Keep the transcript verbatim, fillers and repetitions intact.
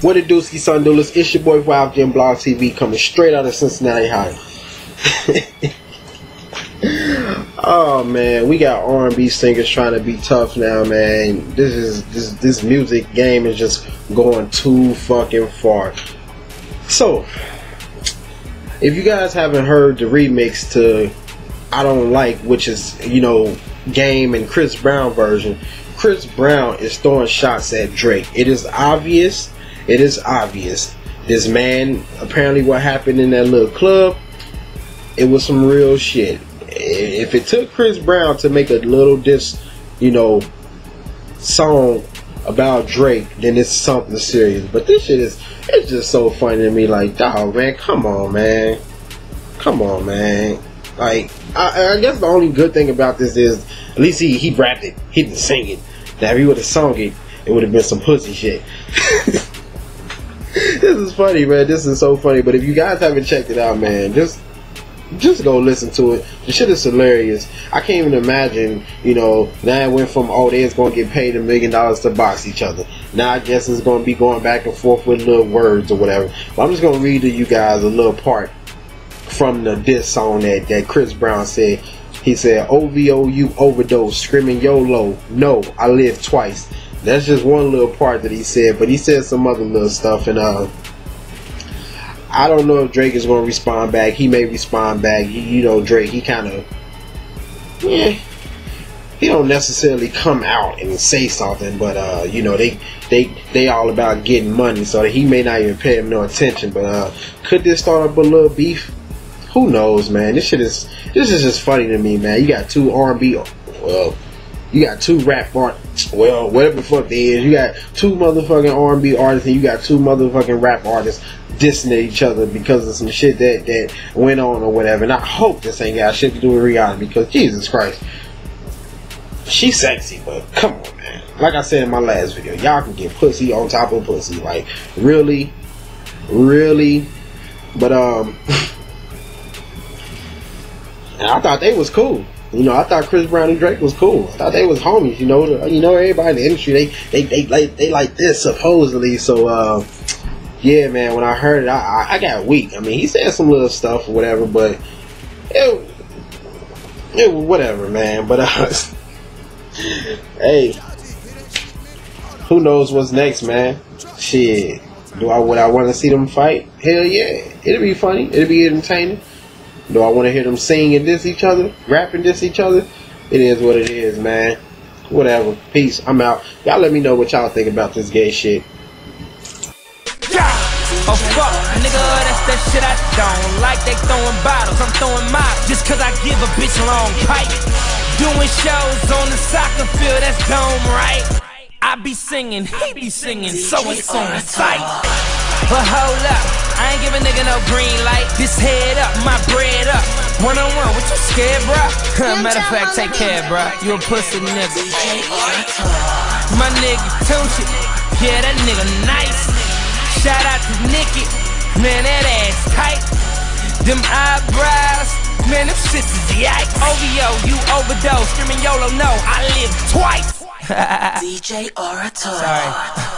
What it do, ski son doolers? It's your boy Wild Jim Blog T V coming straight out of Cincinnati, Ohio. Oh man, we got R and B singers trying to be tough now, man. This is this this music game is just going too fucking far. So, if you guys haven't heard the remix to I Don't Like, which is, you know, Game and Chris Brown version, Chris Brown is throwing shots at Drake. It is obvious. It is obvious. This man, apparently what happened in that little club, it was some real shit. If it took Chris Brown to make a little diss, you know, song about Drake, then it's something serious. But this shit is, it's just so funny to me. Like, dog, man, come on, man. Come on, man. Like, I, I guess the only good thing about this is, at least he, he rapped it. He didn't sing it. Now, if he would have sung it, it would have been some pussy shit. This is funny, man. This is so funny. But if you guys haven't checked it out, man, just just go listen to it. The shit is hilarious. I can't even imagine, you know, now it went from, oh, they're going to get paid a million dollars to box each other. Now I guess it's going to be going back and forth with little words or whatever. But I'm just going to read to you guys a little part from the diss song that, that Chris Brown said. He said, O V O, you overdose, screaming YOLO. No, I live twice. That's just one little part that he said, but he said some other little stuff, and uh, I don't know if Drake is going to respond back. He may respond back. You, you know, Drake, he kind of, yeah, he don't necessarily come out and say something, but uh, you know, they they they all about getting money, so that he may not even pay him no attention. But uh, could this start up a little beef? Who knows, man? This shit is this is just funny to me, man. You got two R and B, well, you got two rap art, well, whatever the fuck they is. You got two motherfucking R and B artists, and you got two motherfucking rap artists dissing at each other because of some shit that that went on or whatever. And I hope this ain't got shit to do with Rihanna, because Jesus Christ, she's sexy, but come on, man. Like I said in my last video, y'all can get pussy on top of pussy. Like, really, really. But um. And I thought they was cool. You know, I thought Chris Brown and Drake was cool. I thought they was homies. You know, the, you know, everybody in the industry, they they they like they like this supposedly. So, uh, yeah, man. When I heard it, I, I I got weak. I mean, he said some little stuff or whatever, but it, it was whatever, man. But uh, hey, who knows what's next, man? Shit, do I would I want to see them fight? Hell yeah, it'll be funny. It'll be entertaining. Do I want to hear them sing and diss each other? Rap and diss each other? It is what it is, man. Whatever. Peace. I'm out. Y'all let me know what y'all think about this gay shit. Oh fuck, nigga, that's that shit I don't like. They throwing bottles, I'm throwing mops just cause I give a bitch long pipe. Doing shows on the soccer field, that's dome, right? I be singing, he be singing, so it's on sight. But hold up, I ain't give a nigga no green light. This head up, my bread up. One on one, what you scared, bruh? Matter of fact, take care, bruh. You a pussy nigga. My nigga, Tunchi, yeah, that nigga nice. Shout out to Nikki, man, that ass tight. Them eyebrows, man, them shits is yike. O V O, you overdose, screaming YOLO, no, I live twice. D J Orator. Sorry.